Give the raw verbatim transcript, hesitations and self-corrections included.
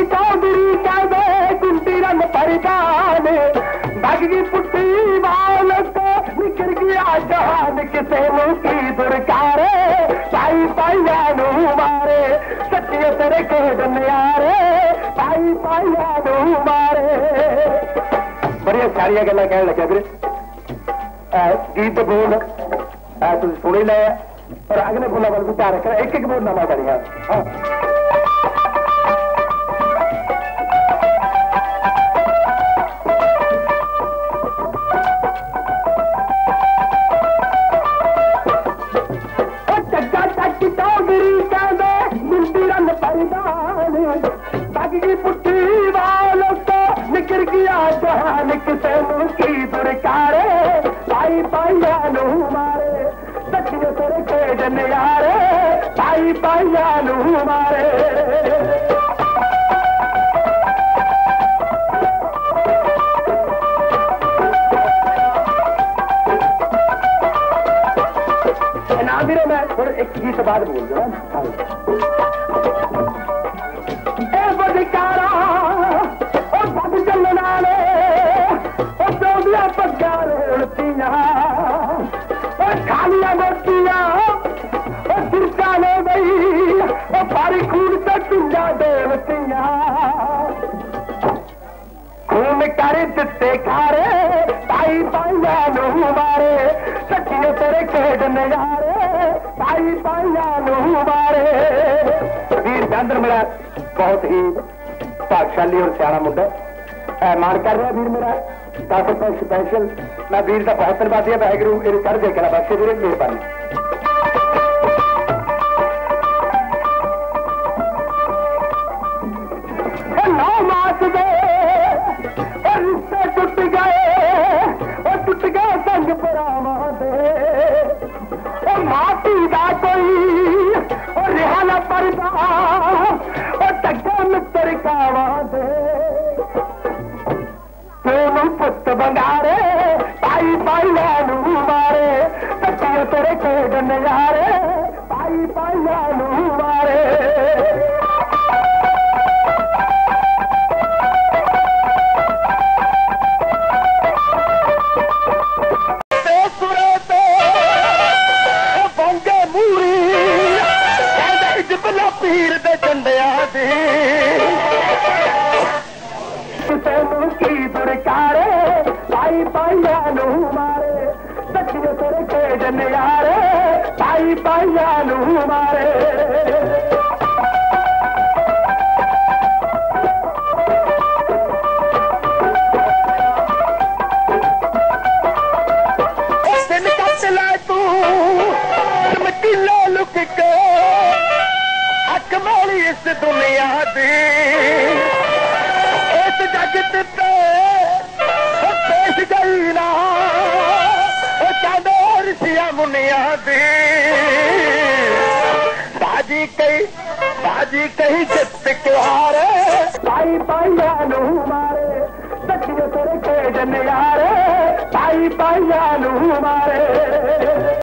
चौधरी कहदे गुंडी रंग परिदान बगगी पुट्टी वाल को निकल गया जहान किसे की दुरकारे पाई पाइया नू मारे सच्चे तेरे खेड नयारे पाई पाइया नू मारे। बड़िया सारिया गल्लां कहन लग्या वीरे गीत बोल तुम सुन ही लिया और अगले बोलों वाल विचार रखना एक एक बोल नवा करिए। चक्का चक चौधरी कहदे गुंडी रंग परिदान बगगी पुट्टी वाल को निकल गया जहान किसे की दुरकारे पाई पाइया नू मारे सच्चे तेरे खेड नयारे पाई पाइया नू मारे। ना वीरे मैं थोड़े एक गीत बाद बोल रहा बधिकारा बद चलना ने चौदिया पग्गा रोड़तियां खालिया मोतियां सिरका ने बई पारी खून से टुंजा देवतियां खून कर दिते खारे पाई पाइया नू मारे सच्चे तेरे खेड नजारे पाई पाइया नू मारे। वीर चंद्र मेरा बहुत ही भागशाली और सियाणा मुंडा मान कर रहा वीर मेरा दस रुपए स्पैशल मैं वीर का बहुत धन्यवादी है वाहगुरू ये कर दे के बख्शे वीर मेहरबानी। नौ मास दे रिश्ते टुट गए टुट गए संग भरावां दे माटी का कोई रिहा ना परदा टक्का मित्र कावां दे पुत बंगारे पाई पाइया नू मारे सच्चे तेरे खेड नजारे पाई पाइया नू मारे। पीर दे झंडिया दी की दुरकारे पाई पाइया नू मारे सच्चे तेरे खेड नजारे पाई पाइया नू मारे। दिन कट ला तू चमकीला लुक के कमाली इस दुनिया दी इस जगत पे पेश गई ना चादर सिया मुनिया दी बाजी कही बाजी कही जित के हारे पाई पाइया नू मारे सच्चे तेरे खेड नजारे पाई पाइया नू मारे।